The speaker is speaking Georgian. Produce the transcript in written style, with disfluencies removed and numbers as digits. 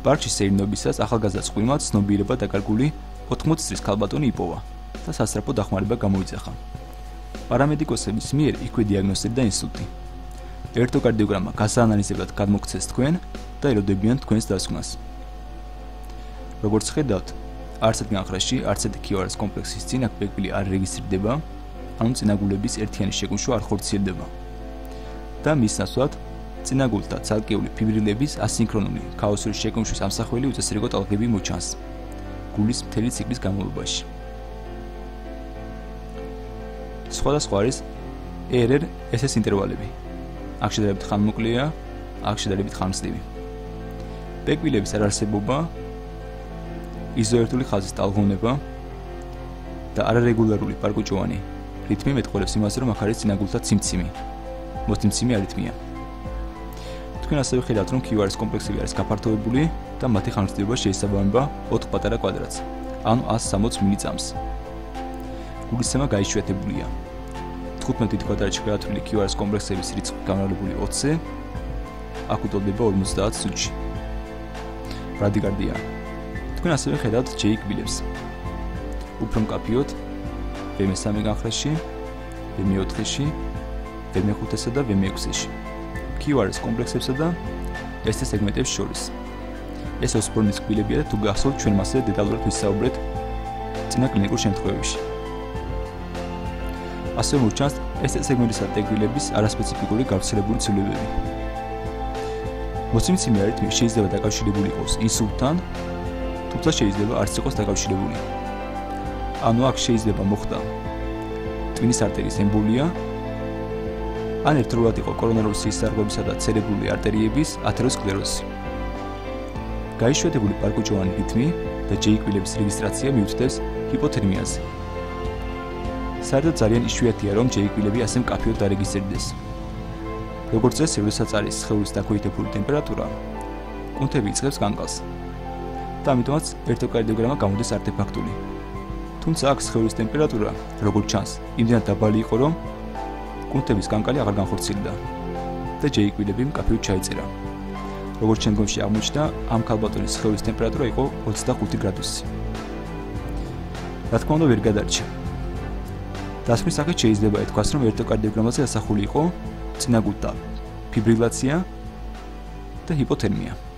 პარკში სეირნობისას ახალგაზრდა წყვილმა ცნობიერება დაკარგული 80 წლის ქალბატონი იპოვა და სასწრაფო დახმარება გამოიძახა. პარამედიკოსების მიერ იქვე დიაგნოსტირდა ინსულტი. ელექტროკარდიოგრამა გასაანალიზებლად გადმოგცეს თქვენ და ელოდებიან თქვენს დასკვნას. როგორც ხედავთ, არც ერთ განხრაში, არც ერთ QRS კომპლექსის წინა პეკვილი არ რეგისტრირდება, ანუ წინაგულების ერთიანი შეკუმშვა არ ხორციელდება. და მის ნაცვლად წინაგულთა ცალკეული ფიბრილების ასინქრონული ქაოსური შეკუმშვის ამსახველი უწესრიგო ტალღები მოჩანს გულის მთელი ციკლის განმავლობაში. სხვადასხვა არის RR-SS ინტერვალები. აქ შედარებით ხანმოკლეა, აქ შედარებით ხანგრძლივი. პეკვილების არარსებობა, იზოერტული ხაზის ტალღოვნება და არარეგულარული პარკუჭოვანი რითმი მეტყველებს იმას, რომ აქ არის წინაგულთა ციმციმი, მოციმციმე არითმია. თქვენ ასევე ხედავთ, რომ QRS კომპლექსები არის გაფართოებული და მათი ხანგრძლივობა შეესაბამება 4 პატარა კვადრატს, ანუ 160 მილიწამს. გულისცემა გაიშვიათებულია. 15 დიდ კვადრატში გაათვლილი QRS კომპლექსების რიცხვი გამრავლებული 20-ზე, აქ უტოლდება 50 სუნჯი. ბრადიკარდია. თქვენ ასევე ხედავთ ეკგ-ების. უფრო მკაფიოდ ვმ3 განხრაში, ვმ4-ში, ვმ5-სა და ვმ6-ში. QRS კომპლექსებსა და SS სეგმენტებს შორის. ეს ოსპორნის კბილებია და თუ გახსოვთ, ჩვენ მასზე დეტალურად ვისაუბრეთ წინა კლინიკურ შემთხვევებში. ასევე მოჩანს SS სეგმენტისა და კბილების არასპეციფიკური გავრცელებული ცვლილებები. მოციმციმე არითმია შეიძლება დაკავშირებული იყოს ინსულტთან, თუმცა შეიძლება არც იყოს დაკავშირებული. ანუ აქ შეიძლება მოხდა ტვინის არტერიის ემბოლია, ან ერთდროულად იყო კორონარული სისხლძარღვებისა და ცერებრული არტერიების ათეროსკლეროზი. გაიშვიათებული პარკუჭოვანი რითმი და ეკგ-ების რეგისტრაცია მიუთითებს ჰიპოთერმიაზე. საერთოდ ძალიან იშვიათია, რომ ეკგ-ები ასე მკაფიოდ დარეგისტრირდეს. როგორც წესი, როდესაც არის სხეულის დაქვეითებული ტემპერატურა, კუნთები იწყებს კანკალს. და ამიტომაც ელექტროკარდიოგრამა გამოდის არტეფაქტული. თუმცა აქ სხეულის ტემპერატურა, როგორც ჩანს, იმდენად დაბალი იყო, რომ კუნთების კანკალი აღარ განხორციელდა და ეკგ-ები მკაფიოდ ჩაიწერა. როგორც შემდგომში აღმოჩნდა, ამ ქალბატონის სხეულის ტემპერატურა იყო 25 გრადუსი. რა თქმა უნდა, ვერ გადარჩა. დასკვნის სახით შეიძლება ითქვას, რომ ელექტროკარდიოგრამაზე ასახული იყო წინაგულთა ფიბრილაცია და ჰიპოთერმია.